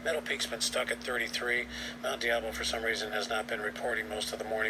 Meadow Peak's been stuck at 33. Mount Diablo, for some reason, has not been reporting most of the morning.